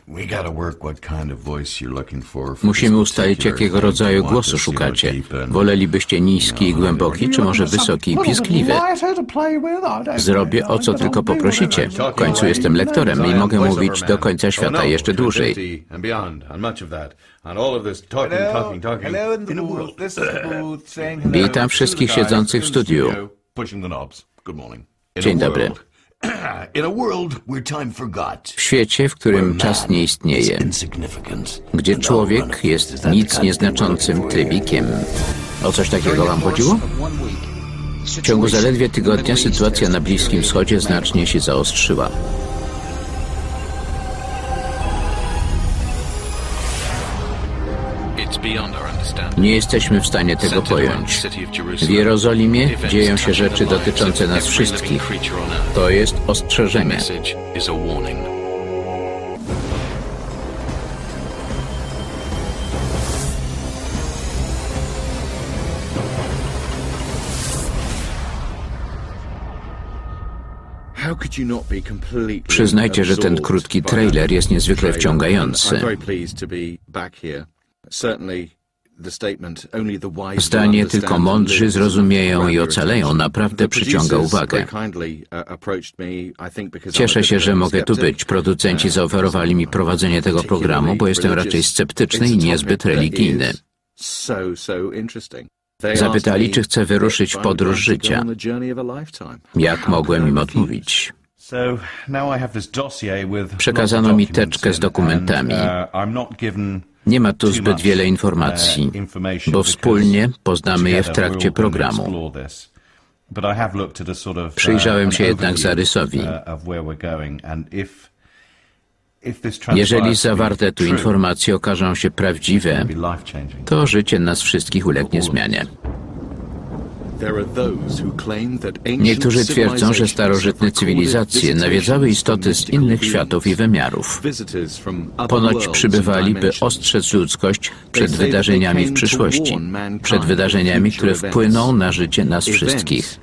Musimy ustalić, jakiego rodzaju głosu szukacie. Wolelibyście niski i głęboki, czy może wysoki i piskliwy? Zrobię, o co tylko poprosicie. W końcu jestem lektorem i mogę mówić do końca świata jeszcze dłużej. Witam wszystkich siedzących w studiu. Dzień dobry. W świecie, w którym czas nie istnieje, gdzie człowiek jest nic nieznaczącym trybikiem. O coś takiego wam chodziło? W ciągu zaledwie tygodnia sytuacja na Bliskim Wschodzie znacznie się zaostrzyła. Nie jesteśmy w stanie tego pojąć. W Jerozolimie dzieją się rzeczy dotyczące nas wszystkich. To jest ostrzeżenie. Przyznajcie, że ten krótki trailer jest niezwykle wciągający. Zdanie tylko mądrzy zrozumieją i ocaleją naprawdę przyciąga uwagę. Cieszę się, że mogę tu być. Producenci zaoferowali mi prowadzenie tego programu, bo jestem raczej sceptyczny i niezbyt religijny. Zapytali, czy chcę wyruszyć w podróż życia. Jak mogłem im odmówić? Przekazano mi teczkę z dokumentami. Nie ma tu zbyt wiele informacji, bo wspólnie poznamy je w trakcie programu. Przyjrzałem się jednak zarysowi. Jeżeli zawarte tu informacje okażą się prawdziwe, to życie nas wszystkich ulegnie zmianie. Niektórzy twierdzą, że starożytne cywilizacje nawiedzały istoty z innych światów i wymiarów. Ponoć przybywali, by ostrzec ludzkość przed wydarzeniami w przyszłości, przed wydarzeniami, które wpłyną na życie nas wszystkich.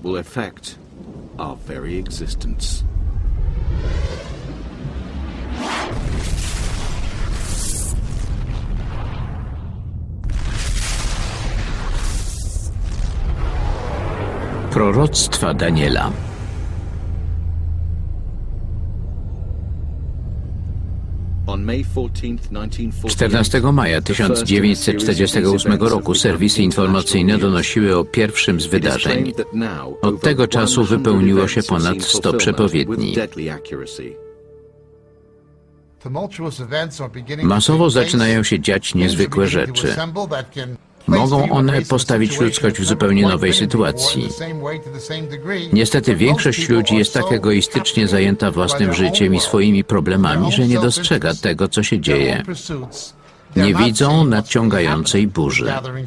Proroctwa Daniela. 14 maja 1948 roku serwisy informacyjne donosiły o pierwszym z wydarzeń. Od tego czasu wypełniło się ponad 100 przepowiedni. Masowo zaczynają się dziać niezwykłe rzeczy. Mogą one postawić ludzkość w zupełnie nowej sytuacji. Niestety większość ludzi jest tak egoistycznie zajęta własnym życiem i swoimi problemami, że nie dostrzega tego, co się dzieje. Nie widzą nadciągającej burzy.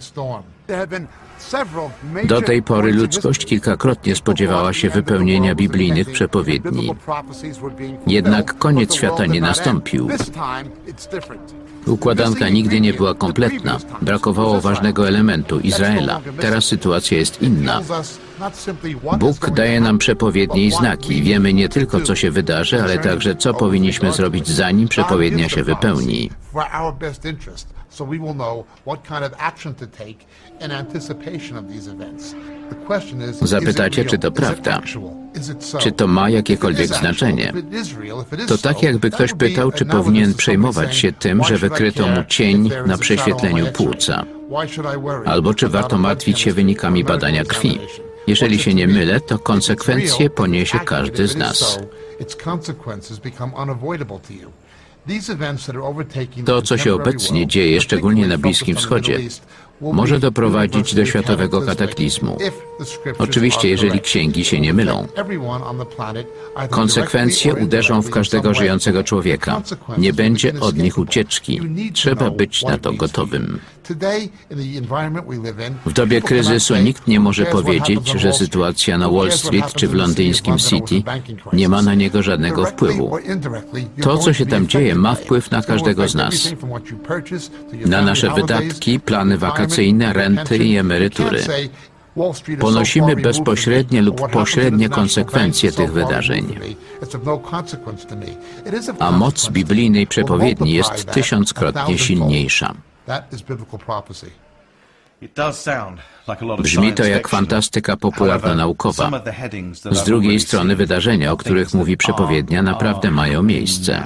Do tej pory ludzkość kilkakrotnie spodziewała się wypełnienia biblijnych przepowiedni. Jednak koniec świata nie nastąpił. Układanka nigdy nie była kompletna. Brakowało ważnego elementu – Izraela. Teraz sytuacja jest inna. Bóg daje nam przepowiednie i znaki. Wiemy nie tylko, co się wydarzy, ale także, co powinniśmy zrobić, zanim przepowiednia się wypełni. Zapytacie, czy to prawda? Czy to ma jakiekolwiek znaczenie? To tak, jakby ktoś pytał, czy powinien przejmować się tym, że wykryto mu cień na prześwietleniu płuca. Albo czy warto martwić się wynikami badania krwi. Jeżeli się nie mylę, to konsekwencje poniesie każdy z nas. To, co się obecnie dzieje, szczególnie na Bliskim Wschodzie, może doprowadzić do światowego kataklizmu. Oczywiście, jeżeli księgi się nie mylą. Konsekwencje uderzą w każdego żyjącego człowieka. Nie będzie od nich ucieczki. Trzeba być na to gotowym. W dobie kryzysu nikt nie może powiedzieć, że sytuacja na Wall Street czy w londyńskim City nie ma na niego żadnego wpływu. To, co się tam dzieje, ma wpływ na każdego z nas. Na nasze wydatki, plany wakacyjne, renty i emerytury. Ponosimy bezpośrednie lub pośrednie konsekwencje tych wydarzeń. A moc biblijnej przepowiedni jest tysiąckrotnie silniejsza. Brzmi to jak fantastyka popularno-naukowa. Z drugiej strony wydarzenia, o których mówi przepowiednia, naprawdę mają miejsce.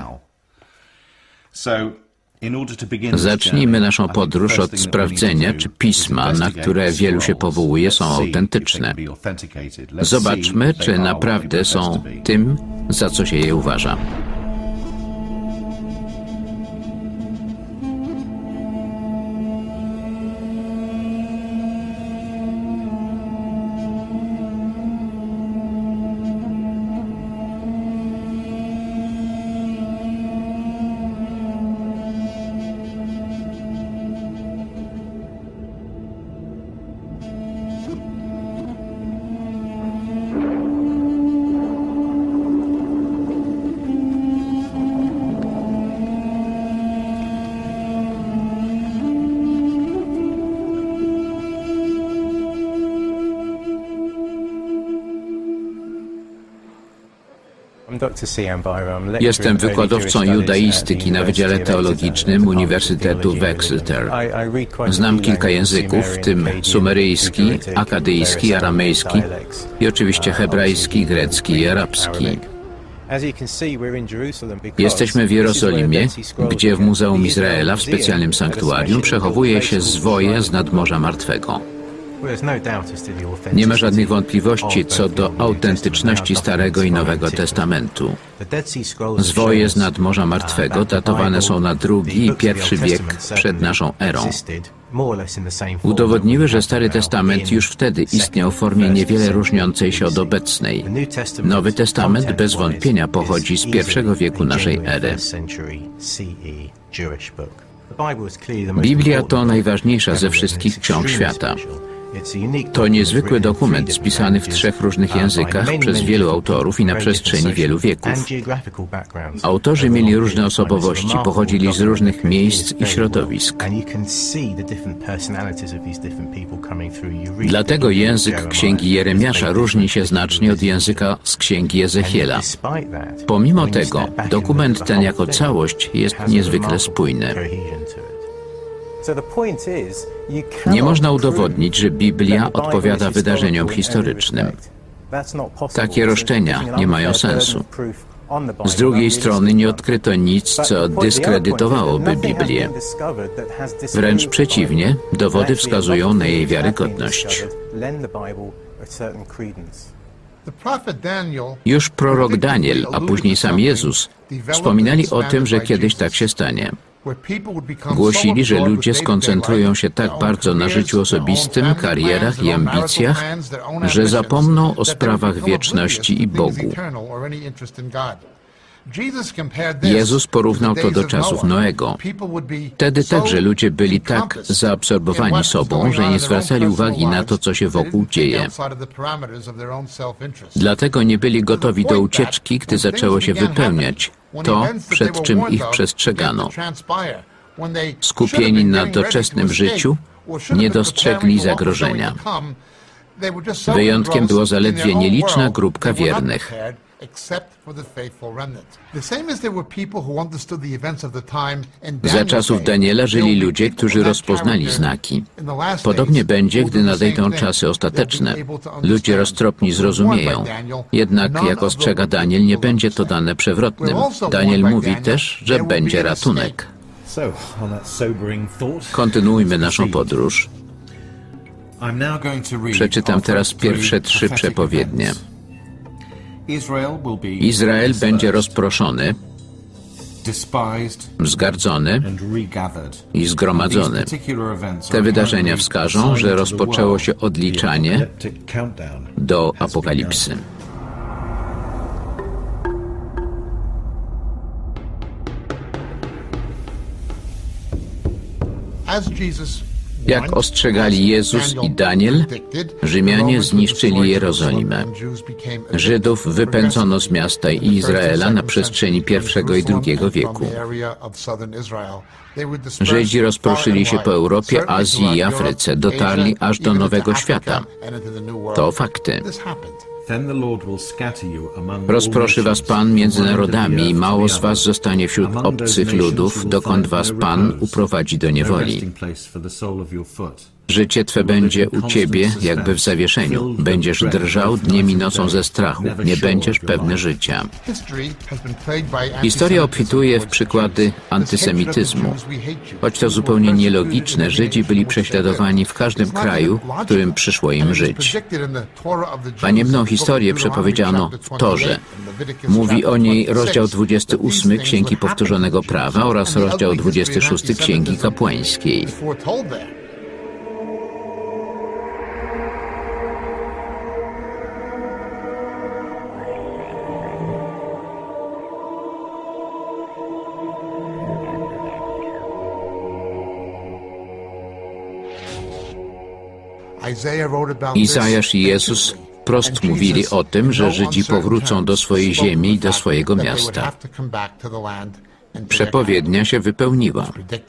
Zacznijmy naszą podróż od sprawdzenia, czy pisma, na które wielu się powołuje, są autentyczne. Zobaczmy, czy naprawdę są tym, za co się je uważa. Jestem wykładowcą judaistyki na Wydziale Teologicznym Uniwersytetu w Exeter. Znam kilka języków, w tym sumeryjski, akadyjski, aramejski i oczywiście hebrajski, grecki i arabski. Jesteśmy w Jerozolimie, gdzie w Muzeum Izraela w specjalnym sanktuarium przechowuje się zwoje z nadmorza martwego. Nie ma żadnych wątpliwości co do autentyczności Starego i Nowego Testamentu. Zwoje z nadmorza martwego datowane są na II i I wiek przed naszą erą. Udowodniły, że Stary Testament już wtedy istniał w formie niewiele różniącej się od obecnej. Nowy Testament bez wątpienia pochodzi z I wieku naszej ery. Biblia to najważniejsza ze wszystkich ksiąg świata. To niezwykły dokument spisany w 3 różnych językach przez wielu autorów i na przestrzeni wielu wieków. Autorzy mieli różne osobowości, pochodzili z różnych miejsc i środowisk. Dlatego język Księgi Jeremiasza różni się znacznie od języka z Księgi Ezechiela. Pomimo tego, dokument ten jako całość jest niezwykle spójny. Nie można udowodnić, że Biblia odpowiada wydarzeniom historycznym. Takie roszczenia nie mają sensu. Z drugiej strony nie odkryto nic, co dyskredytowałoby Biblię. Wręcz przeciwnie, dowody wskazują na jej wiarygodność. Już prorok Daniel, a później sam Jezus, wspominali o tym, że kiedyś tak się stanie. Głosili, że ludzie skoncentrują się tak bardzo na życiu osobistym, karierach i ambicjach, że zapomną o sprawach wieczności i Bogu. Jezus porównał to do czasów Noego. Wtedy także ludzie byli tak zaabsorbowani sobą, że nie zwracali uwagi na to, co się wokół dzieje. Dlatego nie byli gotowi do ucieczki, gdy zaczęło się wypełniać to, przed czym ich przestrzegano. Skupieni na doczesnym życiu, nie dostrzegli zagrożenia. Wyjątkiem było zaledwie nieliczna grupka wiernych. Za czasów Daniela żyli ludzie, którzy rozpoznali znaki. Podobnie będzie, gdy nadejdą czasy ostateczne. Ludzie roztropni zrozumieją. Jednak, jak ostrzega Daniel, nie będzie to dane przewrotnym. Daniel mówi też, że będzie ratunek. Kontynuujmy naszą podróż. Przeczytam teraz pierwsze 3 przepowiednie. Izrael będzie rozproszony, wzgardzony i zgromadzony. Te wydarzenia wskażą, że rozpoczęło się odliczanie do apokalipsy. Jak ostrzegali Jezus i Daniel, Rzymianie zniszczyli Jerozolimę. Żydów wypędzono z miasta i Izraela na przestrzeni I i II wieku. Żydzi rozproszyli się po Europie, Azji i Afryce, dotarli aż do Nowego Świata. To fakty. Rozproszy was Pan między narodami i mało z was zostanie wśród obcych ludów, dokąd was Pan uprowadzi do niewoli. Życie twe będzie u ciebie jakby w zawieszeniu. Będziesz drżał dniem i nocą ze strachu. Nie będziesz pewny życia. Historia obfituje w przykłady antysemityzmu. Choć to zupełnie nielogiczne, Żydzi byli prześladowani w każdym kraju, w którym przyszło im żyć. Haniebną historię przepowiedziano w Torze. Mówi o niej rozdział 28 Księgi Powtórzonego Prawa oraz rozdział 26 Księgi Kapłańskiej. Izajasz i Jezus wprost mówili o tym, że Żydzi powrócą do swojej ziemi i do swojego miasta. Przepowiednia się wypełniła.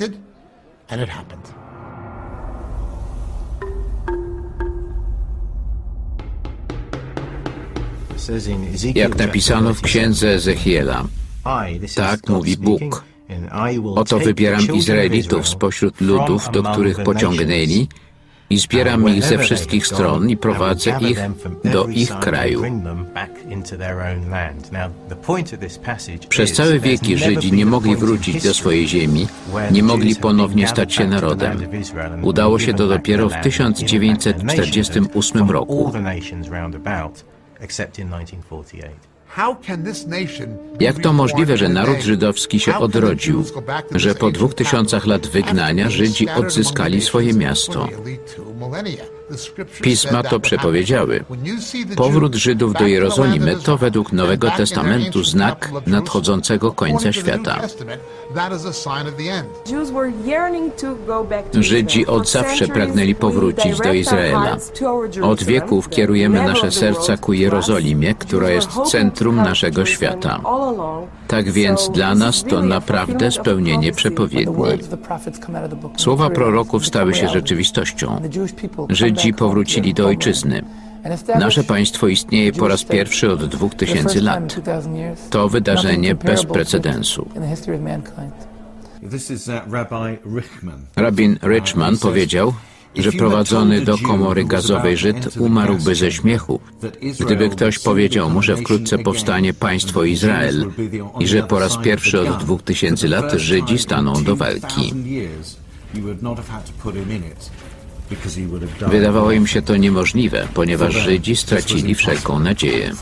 Jak napisano w księdze Ezechiela, tak mówi Bóg. Oto wybieram Izraelitów spośród ludów, do których pociągnęli, i zbieram ich ze wszystkich stron i prowadzę ich do ich kraju. Przez całe wieki Żydzi nie mogli wrócić do swojej ziemi, nie mogli ponownie stać się narodem. Udało się to dopiero w 1948 roku. Jak to możliwe, że naród żydowski się odrodził, że po 2000 lat wygnania Żydzi odzyskali swoje miasto? Pisma to przepowiedziały. Powrót Żydów do Jerozolimy to według Nowego Testamentu znak nadchodzącego końca świata. Żydzi od zawsze pragnęli powrócić do Izraela. Od wieków kierujemy nasze serca ku Jerozolimie, która jest centrum naszego świata. Tak więc dla nas to naprawdę spełnienie przepowiedni. Słowa proroków stały się rzeczywistością. Żydzi powrócili do ojczyzny. Nasze państwo istnieje po raz pierwszy od 2000 lat. To wydarzenie bez precedensu. Rabin Richman powiedział, że prowadzony do komory gazowej Żyd umarłby ze śmiechu, gdyby ktoś powiedział mu, że wkrótce powstanie państwo Izrael i że po raz pierwszy od 2000 lat Żydzi staną do walki. Wydawało im się to niemożliwe, ponieważ Żydzi stracili wszelką nadzieję.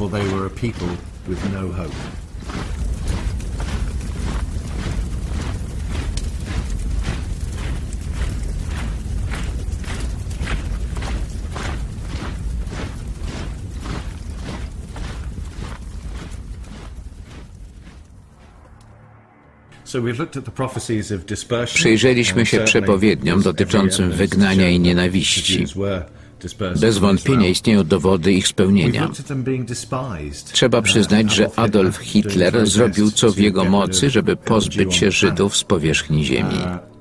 Przyjrzeliśmy się przepowiedniom dotyczącym wygnania i nienawiści. Bez wątpienia istnieją dowody ich spełnienia. Trzeba przyznać, że Adolf Hitler zrobił co w jego mocy, żeby pozbyć się Żydów z powierzchni ziemi.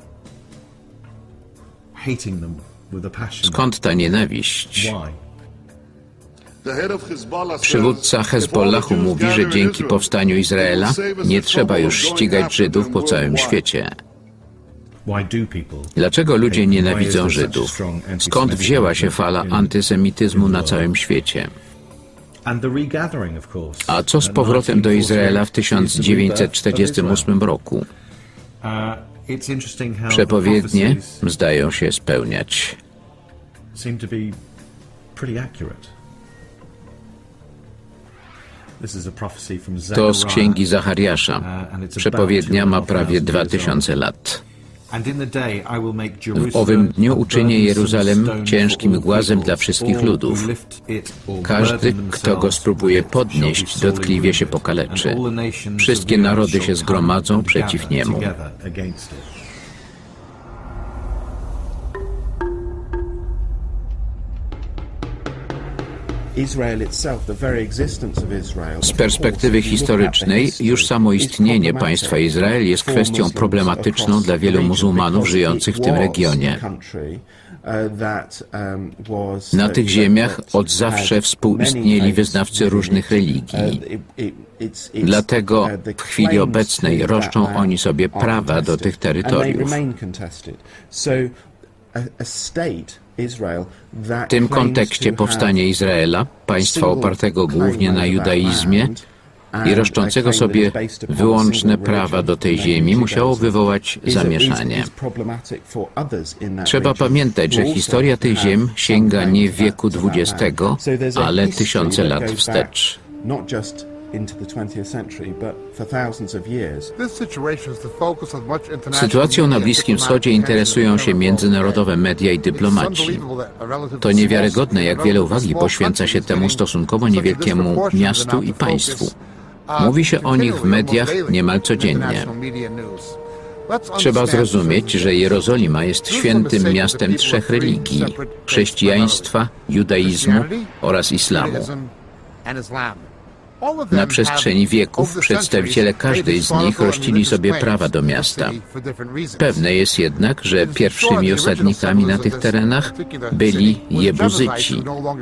Skąd ta nienawiść? Przywódca Hezbollahu mówi, że dzięki powstaniu Izraela nie trzeba już ścigać Żydów po całym świecie. Dlaczego ludzie nienawidzą Żydów? Skąd wzięła się fala antysemityzmu na całym świecie? A co z powrotem do Izraela w 1948 roku? Przepowiednie zdają się spełniać. To z księgi Zachariasza. Przepowiednia ma prawie 2000 lat. W owym dniu uczynię Jeruzalem ciężkim głazem dla wszystkich ludów. Każdy, kto go spróbuje podnieść, dotkliwie się pokaleczy. Wszystkie narody się zgromadzą przeciw niemu. Z perspektywy historycznej już samo istnienie państwa Izrael jest kwestią problematyczną dla wielu muzułmanów żyjących w tym regionie. Na tych ziemiach od zawsze współistnieli wyznawcy różnych religii. Dlatego w chwili obecnej roszczą oni sobie prawa do tych terytoriów. W tym kontekście powstanie Izraela, państwa opartego głównie na judaizmie i roszczącego sobie wyłączne prawa do tej ziemi, musiało wywołać zamieszanie. Trzeba pamiętać, że historia tych ziem sięga nie wieku XX, ale tysiące lat wstecz. Sytuacją na Bliskim Wschodzie interesują się międzynarodowe media i dyplomaci. To niewiarygodne, jak wiele uwagi poświęca się temu stosunkowo niewielkiemu miastu i państwu. Mówi się o nich w mediach niemal codziennie. Trzeba zrozumieć, że Jerozolima jest świętym miastem trzech religii: chrześcijaństwa, judaizmu oraz islamu. Na przestrzeni wieków przedstawiciele każdej z nich rościli sobie prawa do miasta. Pewne jest jednak, że pierwszymi osadnikami na tych terenach byli Jebuzyci.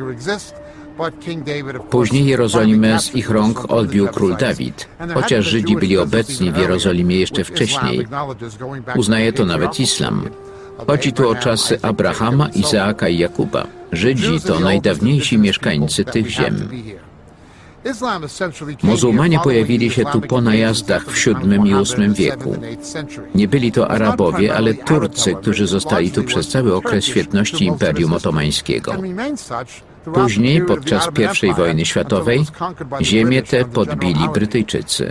Później Jerozolimę z ich rąk odbił król Dawid, chociaż Żydzi byli obecni w Jerozolimie jeszcze wcześniej. Uznaje to nawet islam. Chodzi tu o czasy Abrahama, Izaaka i Jakuba. Żydzi to najdawniejsi mieszkańcy tych ziem. Muzułmanie pojawili się tu po najazdach w VII i VIII wieku. Nie byli to Arabowie, ale Turcy, którzy zostali tu przez cały okres świetności Imperium Otomańskiego. Później, podczas I wojny światowej, ziemię tę podbili Brytyjczycy.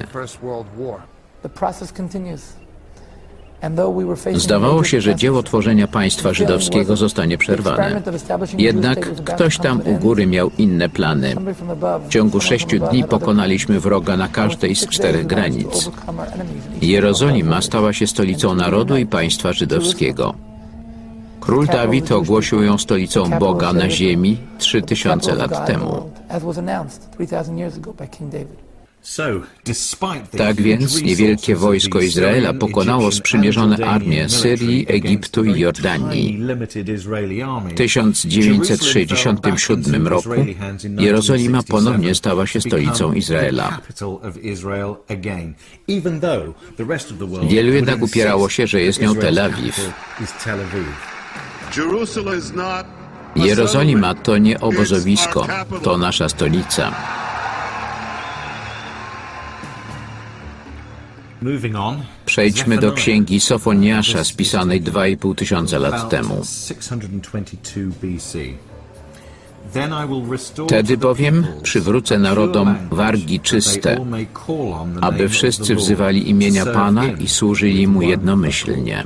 Zdawało się, że dzieło tworzenia państwa żydowskiego zostanie przerwane. Jednak ktoś tam u góry miał inne plany. W ciągu 6 dni pokonaliśmy wroga na każdej z 4 granic. Jerozolima stała się stolicą narodu i państwa żydowskiego. Król Dawid ogłosił ją stolicą Boga na ziemi 3000 lat temu. Tak więc niewielkie wojsko Izraela pokonało sprzymierzone armie Syrii, Egiptu i Jordanii. W 1967 roku Jerozolima ponownie stała się stolicą Izraela. Wielu jednak upierało się, że jest nią Tel Awiw. Jerozolima to nie obozowisko, to nasza stolica. Przejdźmy do księgi Sofoniasza spisanej 2500 lat temu. Wtedy bowiem przywrócę narodom wargi czyste, aby wszyscy wzywali imienia Pana i służyli Mu jednomyślnie.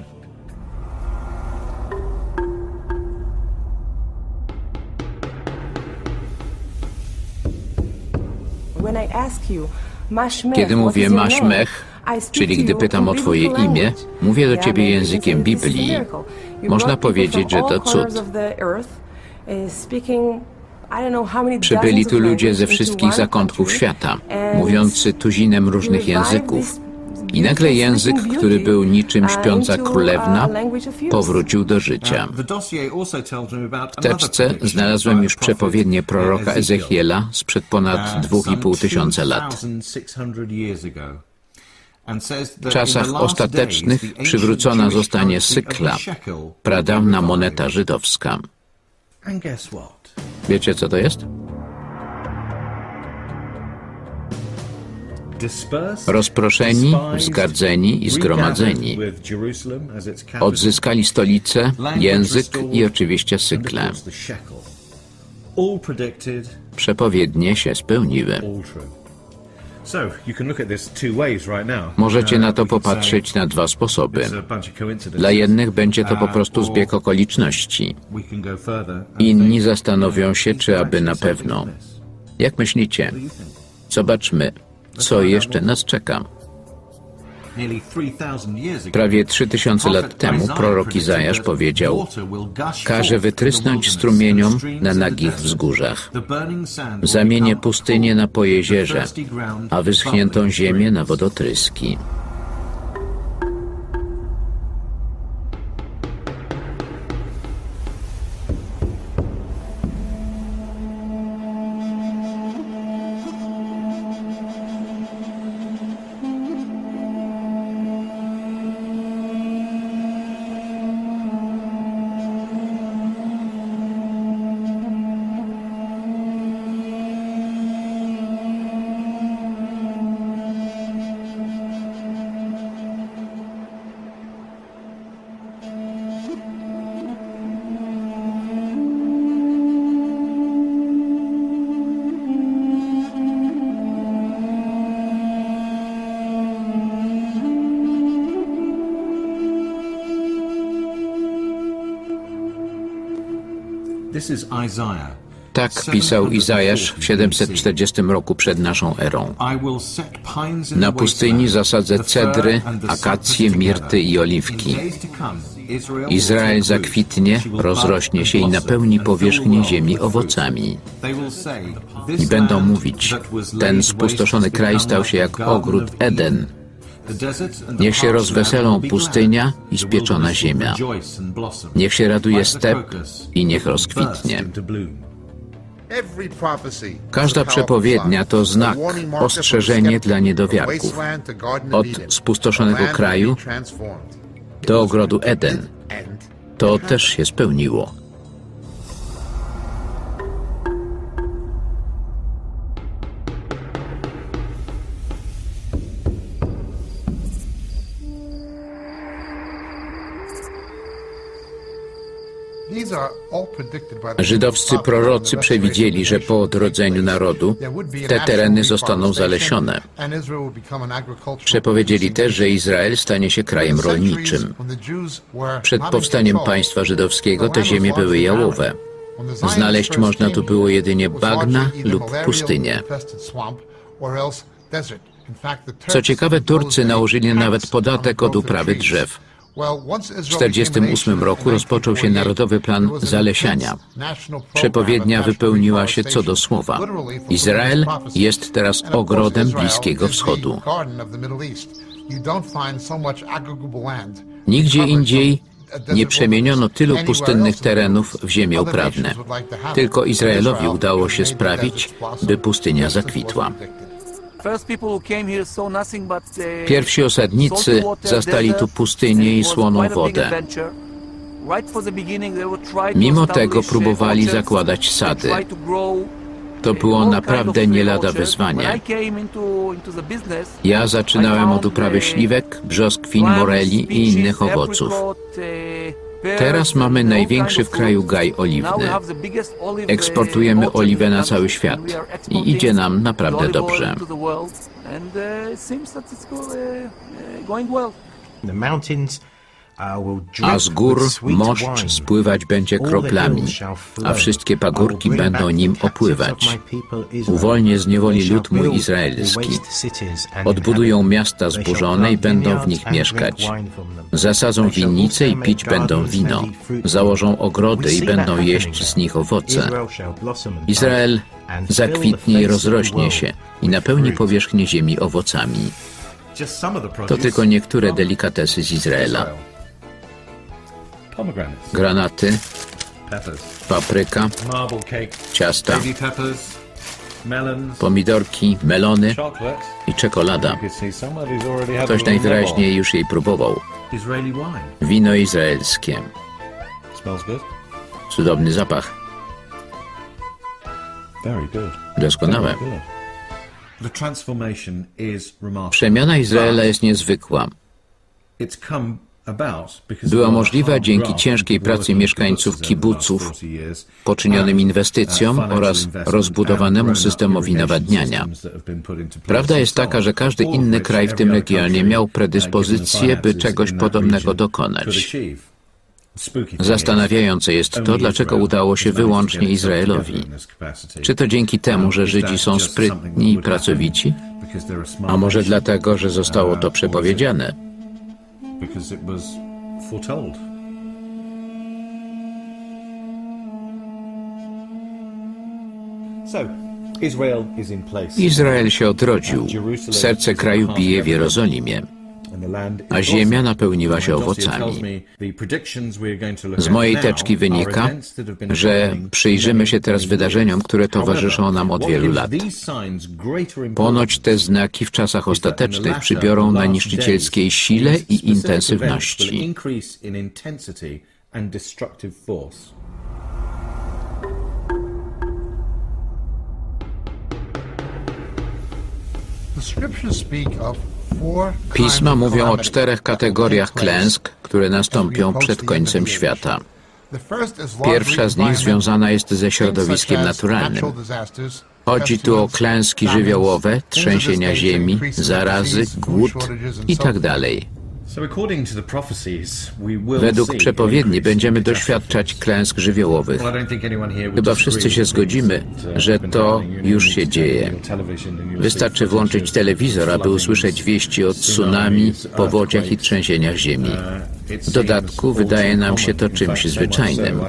Kiedy mówię Maszmech, czyli gdy pytam o Twoje imię, mówię do Ciebie językiem Biblii. Można powiedzieć, że to cud. Przybyli tu ludzie ze wszystkich zakątków świata, mówiący tuzinem różnych języków. I nagle język, który był niczym śpiąca królewna, powrócił do życia. W teczce znalazłem już przepowiednie proroka Ezechiela sprzed ponad 2500 lat. W czasach ostatecznych przywrócona zostanie sykla, pradawna moneta żydowska. Wiecie, co to jest? Rozproszeni, wzgardzeni i zgromadzeni. Odzyskali stolicę, język i oczywiście sykle. Przepowiednie się spełniły. Możecie na to popatrzeć na 2 sposoby. Dla jednych będzie to po prostu zbieg okoliczności. Inni zastanowią się, czy aby na pewno. Jak myślicie? Zobaczmy, co jeszcze nas czeka. Prawie 3000 lat temu prorok Izajasz powiedział: każe wytrysnąć strumieniom na nagich wzgórzach. Zamienię pustynię na pojezierze, a wyschniętą ziemię na wodotryski. Tak pisał Izajasz w 740 roku przed naszą erą. Na pustyni zasadzę cedry, akacje, mirty i oliwki. Izrael zakwitnie, rozrośnie się i napełni powierzchnię ziemi owocami. I będą mówić: ten spustoszony kraj stał się jak ogród Eden. Niech się rozweselą pustynia i spieczona ziemia. Niech się raduje step i niech rozkwitnie. Każda przepowiednia to znak, ostrzeżenie dla niedowiarków. Od spustoszonego kraju do ogrodu Eden. To też się spełniło. Żydowscy prorocy przewidzieli, że po odrodzeniu narodu te tereny zostaną zalesione. Przepowiedzieli też, że Izrael stanie się krajem rolniczym. Przed powstaniem państwa żydowskiego te ziemie były jałowe. Znaleźć można tu było jedynie bagna lub pustynię. Co ciekawe, Turcy nałożyli nawet podatek od uprawy drzew. W 1948 roku rozpoczął się Narodowy Plan Zalesiania. Przepowiednia wypełniła się co do słowa. Izrael jest teraz ogrodem Bliskiego Wschodu. Nigdzie indziej nie przemieniono tylu pustynnych terenów w ziemię uprawne. Tylko Izraelowi udało się sprawić, by pustynia zakwitła. Pierwsi osadnicy zastali tu pustynię i słoną wodę. Mimo tego próbowali zakładać sady. To było naprawdę nie lada wyzwanie. Ja zaczynałem od uprawy śliwek, brzoskwin, moreli i innych owoców. Teraz mamy największy w kraju gaj oliwny. Eksportujemy oliwę na cały świat i idzie nam naprawdę dobrze. A z gór moszcz spływać będzie kroplami, a wszystkie pagórki będą nim opływać. Uwolnię z niewoli lud mój izraelski. Odbudują miasta zburzone i będą w nich mieszkać. Zasadzą winnice i pić będą wino. Założą ogrody i będą jeść z nich owoce. Izrael zakwitnie i rozrośnie się i napełni powierzchnię ziemi owocami. To tylko niektóre delikatesy z Izraela. Granaty, papryka, ciasta, pomidorki, melony i czekolada. Ktoś najwyraźniej już jej próbował. Wino izraelskie. Cudowny zapach. Doskonałe. Przemiana Izraela jest niezwykła. Była możliwa dzięki ciężkiej pracy mieszkańców kibuców, poczynionym inwestycjom oraz rozbudowanemu systemowi nawadniania. Prawda jest taka, że każdy inny kraj w tym regionie miał predyspozycję, by czegoś podobnego dokonać. Zastanawiające jest to, dlaczego udało się wyłącznie Izraelowi. Czy to dzięki temu, że Żydzi są sprytni i pracowici? A może dlatego, że zostało to przepowiedziane? Izrael się odrodził, serce kraju bije w Jerozolimie, a ziemia napełniła się owocami. Z mojej teczki wynika, że przyjrzymy się teraz wydarzeniom, które towarzyszą nam od wielu lat. Ponoć te znaki w czasach ostatecznych przybiorą na niszczycielskiej sile i intensywności. Pisma mówią o 4 kategoriach klęsk, które nastąpią przed końcem świata. Pierwsza z nich związana jest ze środowiskiem naturalnym. Chodzi tu o klęski żywiołowe, trzęsienia ziemi, zarazy, głód itd. Według przepowiedni będziemy doświadczać klęsk żywiołowych. Chyba wszyscy się zgodzimy, że to już się dzieje. Wystarczy włączyć telewizor, aby usłyszeć wieści o tsunami, powodziach i trzęsieniach ziemi. W dodatku wydaje nam się to czymś zwyczajnym.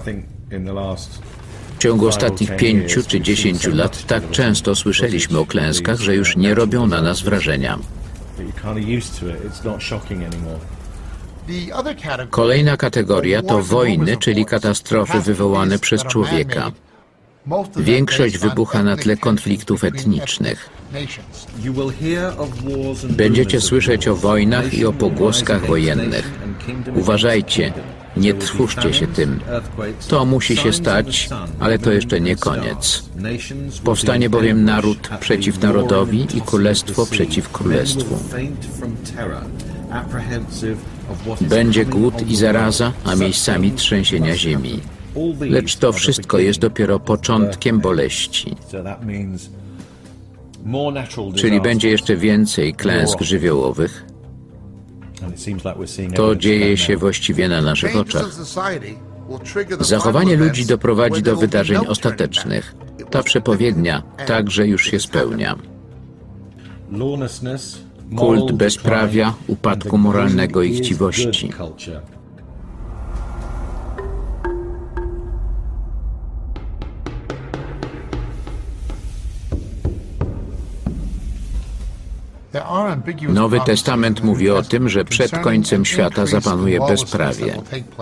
W ciągu ostatnich 5 czy 10 lat tak często słyszeliśmy o klęskach, że już nie robią na nas wrażenia. Kolejna kategoria to wojny, czyli katastrofy wywołane przez człowieka. Większość wybucha na tle konfliktów etnicznych. Będziecie słyszeć o wojnach i o pogłoskach wojennych. Uważajcie, nie tchórzcie się tym. To musi się stać, ale to jeszcze nie koniec. Powstanie bowiem naród przeciw narodowi i królestwo przeciw królestwu. Będzie głód i zaraza, a miejscami trzęsienia ziemi. Lecz to wszystko jest dopiero początkiem boleści. Czyli będzie jeszcze więcej klęsk żywiołowych. To dzieje się właściwie na naszych oczach. Zachowanie ludzi doprowadzi do wydarzeń ostatecznych. Ta przepowiednia także już się spełnia. Kult bezprawia, upadku moralnego i chciwości. Nowy Testament mówi o tym, że przed końcem świata zapanuje bezprawie.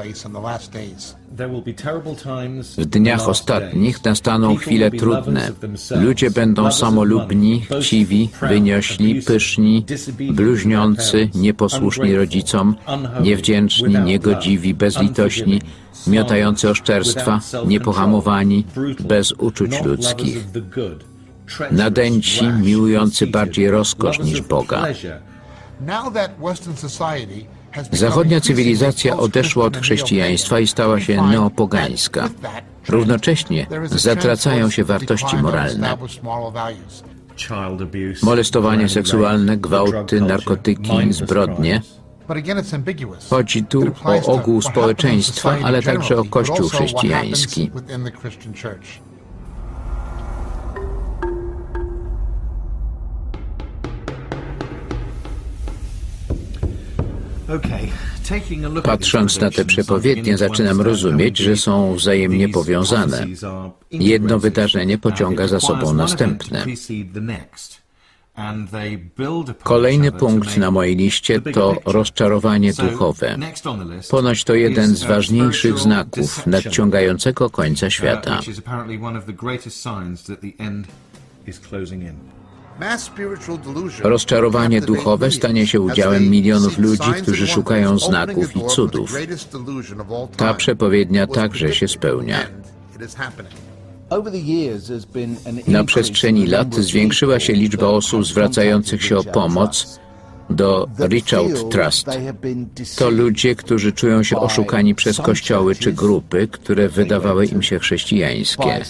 W dniach ostatnich nastaną chwile trudne. Ludzie będą samolubni, chciwi, wyniośli, pyszni, bluźniący, nieposłuszni rodzicom, niewdzięczni, niegodziwi, bezlitośni, miotający oszczerstwa, niepohamowani, bez uczuć ludzkich. Nadęci, miłujący bardziej rozkosz niż Boga. Zachodnia cywilizacja odeszła od chrześcijaństwa i stała się neopogańska. Równocześnie zatracają się wartości moralne. Molestowanie seksualne, gwałty, narkotyki, zbrodnie. Chodzi tu o ogół społeczeństwa, ale także o Kościół chrześcijański. Patrząc na te przepowiednie, zaczynam rozumieć, że są wzajemnie powiązane. Jedno wydarzenie pociąga za sobą następne. Kolejny punkt na mojej liście to rozczarowanie duchowe. Ponoć to jeden z ważniejszych znaków nadciągającego końca świata. Rozczarowanie duchowe stanie się udziałem milionów ludzi, którzy szukają znaków i cudów. Ta przepowiednia także się spełnia. Na przestrzeni lat zwiększyła się liczba osób zwracających się o pomoc do Reach Out Trust. To ludzie, którzy czują się oszukani przez kościoły czy grupy, które wydawały im się chrześcijańskie.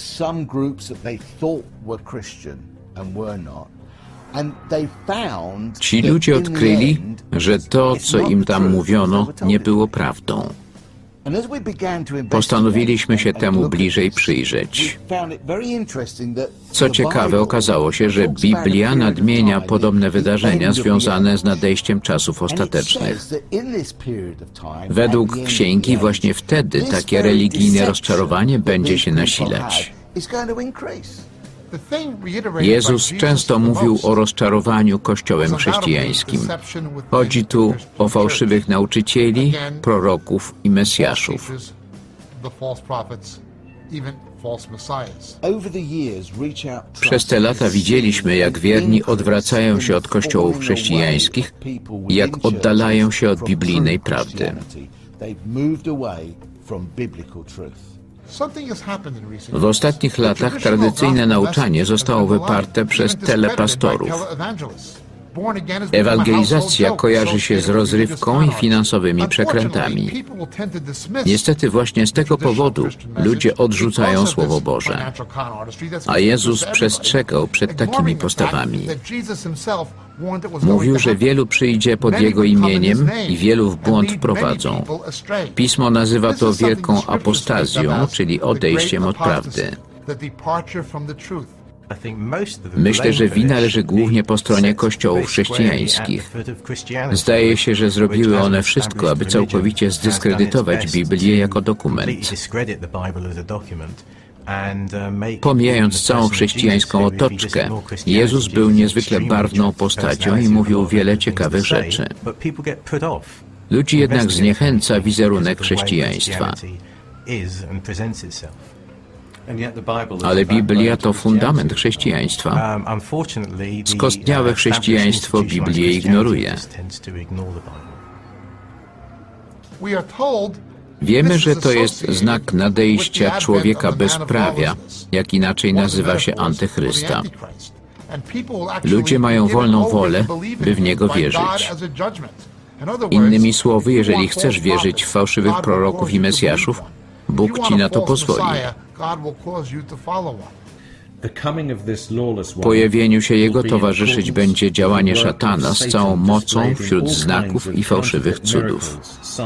Ci ludzie odkryli, że to, co im tam mówiono, nie było prawdą. Postanowiliśmy się temu bliżej przyjrzeć. Co ciekawe, okazało się, że Biblia nadmienia podobne wydarzenia związane z nadejściem czasów ostatecznych. Według księgi właśnie wtedy takie religijne rozczarowanie będzie się nasilać. Jezus często mówił o rozczarowaniu Kościołem chrześcijańskim. Chodzi tu o fałszywych nauczycieli, proroków i mesjaszów. Przez te lata widzieliśmy, jak wierni odwracają się od kościołów chrześcijańskich i jak oddalają się od biblijnej prawdy. W ostatnich latach tradycyjne nauczanie zostało wyparte przez telepastorów. Ewangelizacja kojarzy się z rozrywką i finansowymi przekrętami. Niestety właśnie z tego powodu ludzie odrzucają Słowo Boże. A Jezus przestrzegał przed takimi postawami. Mówił, że wielu przyjdzie pod Jego imieniem i wielu w błąd wprowadzą. Pismo nazywa to wielką apostazją, czyli odejściem od prawdy. Myślę, że wina leży głównie po stronie kościołów chrześcijańskich. Zdaje się, że zrobiły one wszystko, aby całkowicie zdyskredytować Biblię jako dokument. Pomijając całą chrześcijańską otoczkę, Jezus był niezwykle barwną postacią i mówił wiele ciekawych rzeczy. Ludzi jednak zniechęca wizerunek chrześcijaństwa. Ale Biblia to fundament chrześcijaństwa. Skostniałe chrześcijaństwo Biblię ignoruje. Wiemy, że to jest znak nadejścia człowieka bezprawia, jak inaczej nazywa się Antychrysta. Ludzie mają wolną wolę, by w niego wierzyć. Innymi słowy, jeżeli chcesz wierzyć w fałszywych proroków i mesjaszów, Bóg ci na to pozwoli. Pojawieniu się Jego towarzyszyć będzie działanie szatana z całą mocą wśród znaków i fałszywych cudów.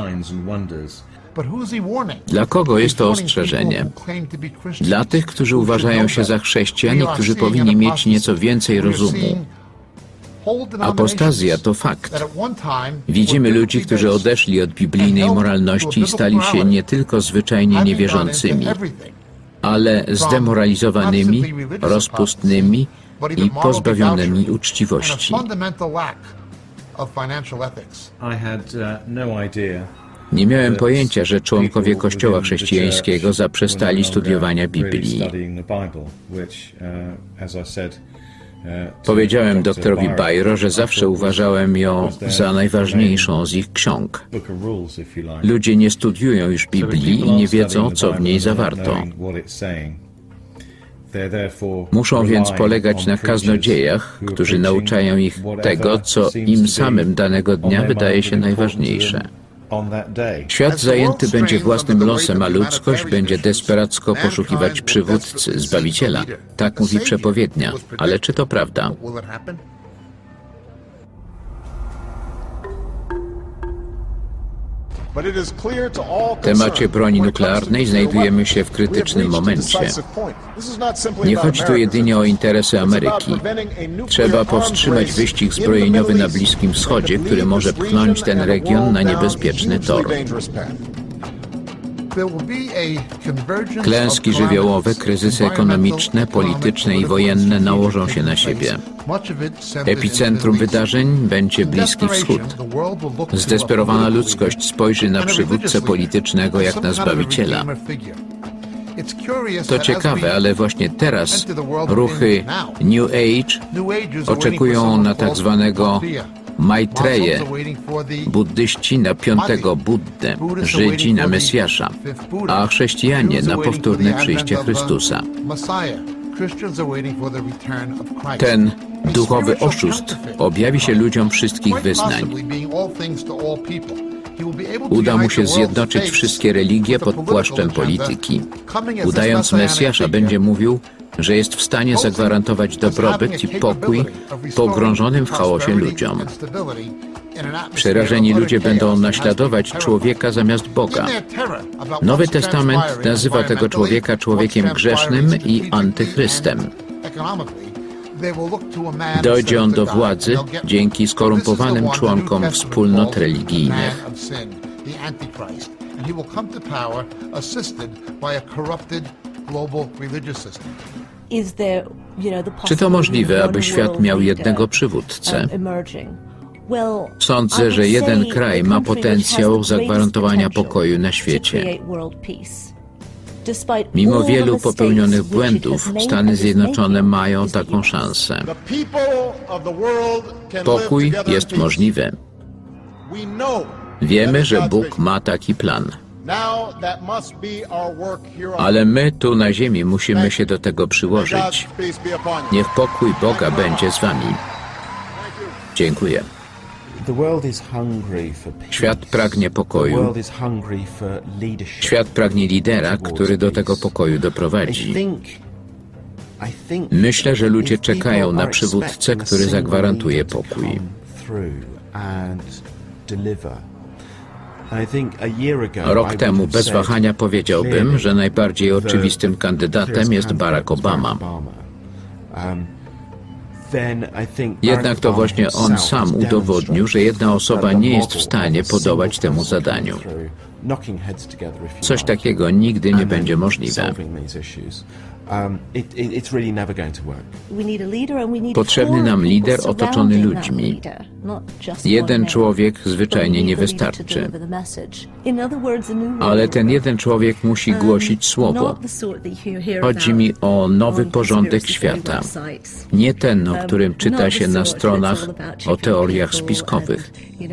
Dla kogo jest to ostrzeżenie? Dla tych, którzy uważają się za chrześcijan i którzy powinni mieć nieco więcej rozumu. Apostazja to fakt. Widzimy ludzi, którzy odeszli od biblijnej moralności i stali się nie tylko zwyczajnie niewierzącymi, ale zdemoralizowanymi, rozpustnymi i pozbawionymi uczciwości. Nie miałem pojęcia, że członkowie Kościoła chrześcijańskiego zaprzestali studiowania Biblii. Powiedziałem doktorowi Bajro, że zawsze uważałem ją za najważniejszą z ich ksiąg. Ludzie nie studiują już Biblii i nie wiedzą, co w niej zawarto. Muszą więc polegać na kaznodziejach, którzy nauczają ich tego, co im samym danego dnia wydaje się najważniejsze. Świat zajęty będzie własnym losem, a ludzkość będzie desperacko poszukiwać przywódcy, Zbawiciela. Tak mówi przepowiednia. Ale czy to prawda? W temacie broni nuklearnej znajdujemy się w krytycznym momencie. Nie chodzi tu jedynie o interesy Ameryki. Trzeba powstrzymać wyścig zbrojeniowy na Bliskim Wschodzie, który może pchnąć ten region na niebezpieczny tor. Klęski żywiołowe, kryzysy ekonomiczne, polityczne i wojenne nałożą się na siebie. Epicentrum wydarzeń będzie Bliski Wschód. Zdesperowana ludzkość spojrzy na przywódcę politycznego jak na Zbawiciela. To ciekawe, ale właśnie teraz ruchy New Age oczekują na tak zwanego Maitreję, buddyści na piątego Buddę, Żydzi na Mesjasza, a chrześcijanie na powtórne przyjście Chrystusa. Ten duchowy oszust objawi się ludziom wszystkich wyznań. Uda mu się zjednoczyć wszystkie religie pod płaszczem polityki. Udając Mesjasza, będzie mówił, że jest w stanie zagwarantować dobrobyt i pokój pogrążonym w chaosie ludziom. Przerażeni ludzie będą naśladować człowieka zamiast Boga. Nowy Testament nazywa tego człowieka człowiekiem grzesznym i antychrystem. Dojdzie on do władzy dzięki skorumpowanym członkom wspólnot religijnych. Czy to możliwe, aby świat miał jednego przywódcę? Sądzę, że jeden kraj ma potencjał zagwarantowania pokoju na świecie. Mimo wielu popełnionych błędów, Stany Zjednoczone mają taką szansę. Pokój jest możliwy. Wiemy, że Bóg ma taki plan. Ale my tu na ziemi musimy się do tego przyłożyć. Niech pokój Boga będzie z wami. Dziękuję. Świat pragnie pokoju. Świat pragnie lidera, który do tego pokoju doprowadzi. Myślę, że ludzie czekają na przywódcę, który zagwarantuje pokój. Rok temu bez wahania powiedziałbym, że najbardziej oczywistym kandydatem jest Barack Obama. Jednak to właśnie on sam udowodnił, że jedna osoba nie jest w stanie podołać temu zadaniu. Coś takiego nigdy nie będzie możliwe. Potrzebny nam lider otoczony ludźmi. Jeden człowiek zwyczajnie nie wystarczy. Ale ten jeden człowiek musi głosić słowo. Chodzi mi o nowy porządek świata. Nie ten, o którym czyta się na stronach o teoriach spiskowych.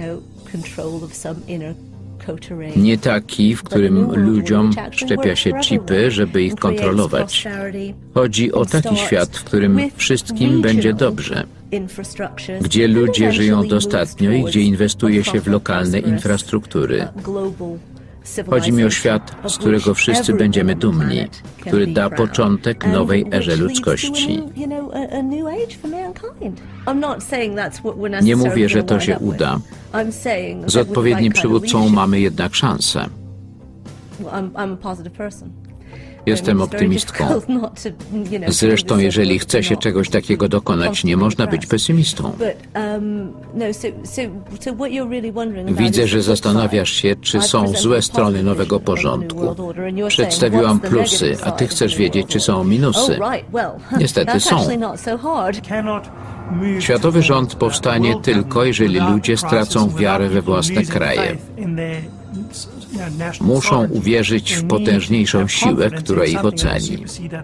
Nie taki, w którym ludziom szczepia się chipy, żeby ich kontrolować. Chodzi o taki świat, w którym wszystkim będzie dobrze, gdzie ludzie żyją dostatnio i gdzie inwestuje się w lokalne infrastruktury. Chodzi mi o świat, z którego wszyscy będziemy dumni, który da początek nowej erze ludzkości. Nie mówię, że to się uda. Z odpowiednim przywódcą mamy jednak szansę. Jestem optymistką. Zresztą, jeżeli chce się czegoś takiego dokonać, nie można być pesymistą. Widzę, że zastanawiasz się, czy są złe strony nowego porządku. Przedstawiłam plusy, a ty chcesz wiedzieć, czy są minusy. Niestety są. Światowy rząd powstanie tylko, jeżeli ludzie stracą wiarę we własne kraje. Muszą uwierzyć w potężniejszą siłę, która ich ocali.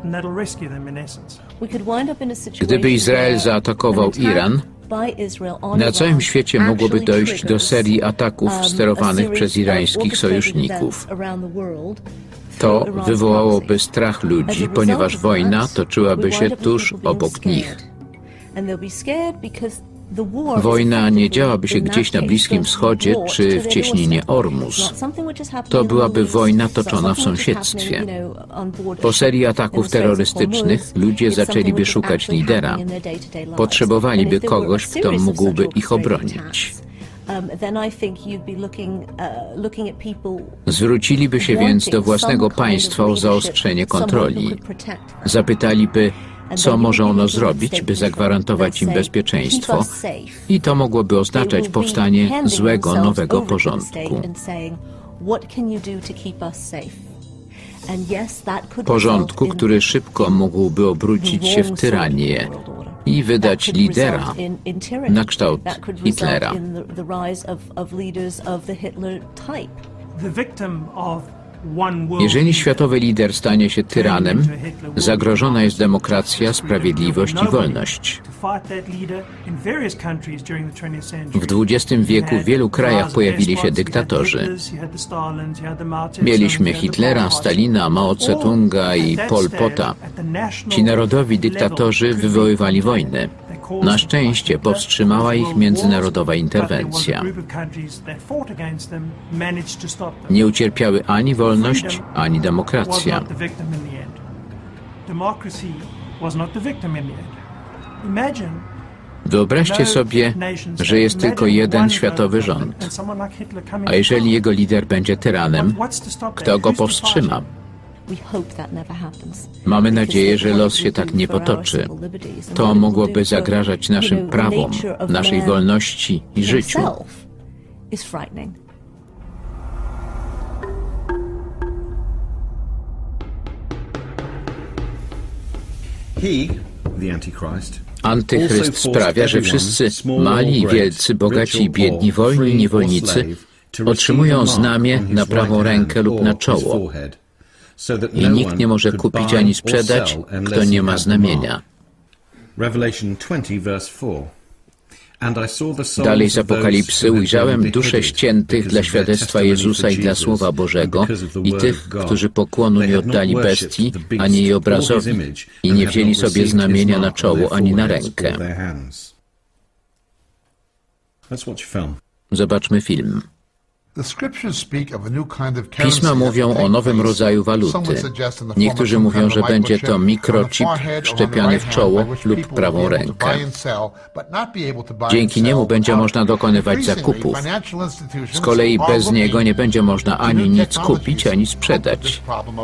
Gdyby Izrael zaatakował Iran, na całym świecie mogłoby dojść do serii ataków sterowanych przez irańskich sojuszników. To wywołałoby strach ludzi, ponieważ wojna toczyłaby się tuż obok nich. Wojna nie działaby się gdzieś na Bliskim Wschodzie czy w cieśninie Ormus. To byłaby wojna toczona w sąsiedztwie. Po serii ataków terrorystycznych ludzie zaczęliby szukać lidera. Potrzebowaliby kogoś, kto mógłby ich obronić. Zwróciliby się więc do własnego państwa o zaostrzenie kontroli. Zapytaliby, co może ono zrobić, by zagwarantować im bezpieczeństwo, i to mogłoby oznaczać powstanie złego nowego porządku. Porządku, który szybko mógłby obrócić się w tyranię i wydać lidera na kształt Hitlera. Jeżeli światowy lider stanie się tyranem, zagrożona jest demokracja, sprawiedliwość i wolność. W XX wieku w wielu krajach pojawili się dyktatorzy. Mieliśmy Hitlera, Stalina, Mao Tse-tunga i Pol Pota. Ci narodowi dyktatorzy wywoływali wojny. Na szczęście powstrzymała ich międzynarodowa interwencja. Nie ucierpiały ani wolność, ani demokracja. Wyobraźcie sobie, że jest tylko jeden światowy rząd, a jeżeli jego lider będzie tyranem, kto go powstrzyma? Mamy nadzieję, że los się tak nie potoczy. To mogłoby zagrażać naszym prawom, naszej wolności i życiu. Antychryst sprawia, że wszyscy mali i wielcy, bogaci i biedni, wolni i niewolnicy otrzymują znamię na prawą rękę lub na czoło. I nikt nie może kupić ani sprzedać, kto nie ma znamienia. Dalej z Apokalipsy ujrzałem dusze ściętych dla świadectwa Jezusa i dla Słowa Bożego i tych, którzy pokłonu nie oddali bestii, ani jej obrazowi i nie wzięli sobie znamienia na czoło, ani na rękę. Zobaczmy film. Pisma mówią o nowym rodzaju waluty. Niektórzy mówią, że będzie to mikrochip wszczepiany w czoło lub prawą rękę. Dzięki niemu będzie można dokonywać zakupów. Z kolei bez niego nie będzie można ani nic kupić, ani sprzedać.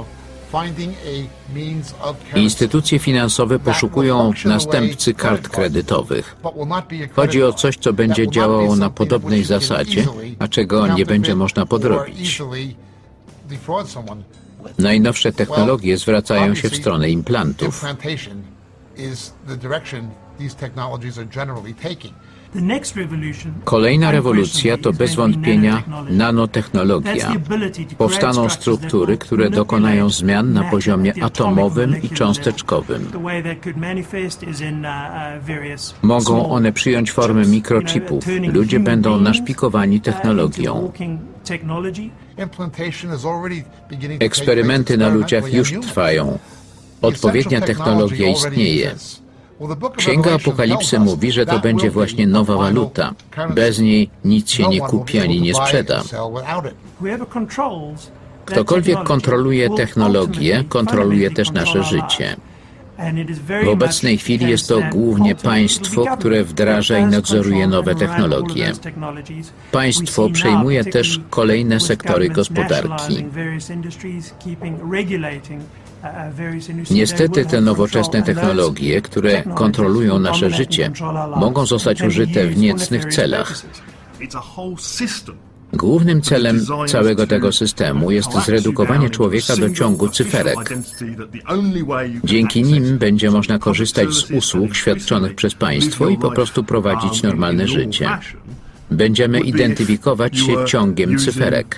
Instytucje finansowe poszukują następcy kart kredytowych. Chodzi o coś, co będzie działało na podobnej zasadzie, a czego nie będzie można podrobić. Najnowsze technologie zwracają się w stronę implantów. Kolejna rewolucja to bez wątpienia nanotechnologia. Powstaną struktury, które dokonają zmian na poziomie atomowym i cząsteczkowym. Mogą one przyjąć formę mikrochipów. Ludzie będą naszpikowani technologią. Eksperymenty na ludziach już trwają. Odpowiednia technologia istnieje. Księga Apokalipsy mówi, że to będzie właśnie nowa waluta. Bez niej nic się nie kupi ani nie sprzeda. Ktokolwiek kontroluje technologię, kontroluje też nasze życie. W obecnej chwili jest to głównie państwo, które wdraża i nadzoruje nowe technologie. Państwo przejmuje też kolejne sektory gospodarki. Niestety te nowoczesne technologie, które kontrolują nasze życie, mogą zostać użyte w niecnych celach. Głównym celem całego tego systemu jest zredukowanie człowieka do ciągu cyferek. Dzięki nim będzie można korzystać z usług świadczonych przez państwo i po prostu prowadzić normalne życie. Będziemy identyfikować się ciągiem cyferek.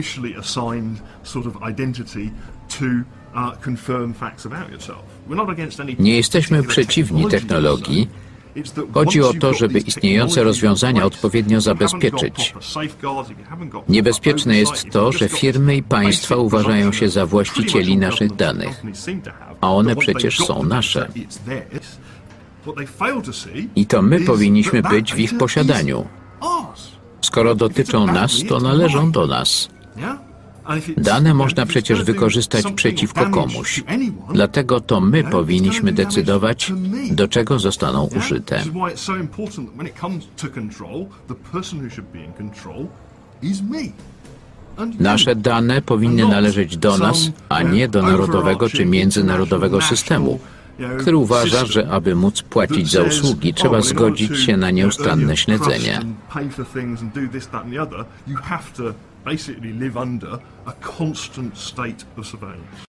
Nie jesteśmy przeciwni technologii. Chodzi o to, żeby istniejące rozwiązania odpowiednio zabezpieczyć. Niebezpieczne jest to, że firmy i państwa uważają się za właścicieli naszych danych, a one przecież są nasze. I to my powinniśmy być w ich posiadaniu. Skoro dotyczą nas, to należą do nas. Dane można przecież wykorzystać przeciwko komuś. Dlatego to my powinniśmy decydować, do czego zostaną użyte. Nasze dane powinny należeć do nas, a nie do narodowego czy międzynarodowego systemu, który uważa, że aby móc płacić za usługi, trzeba zgodzić się na nieustanne śledzenie. Basically live under a constant state of surveillance.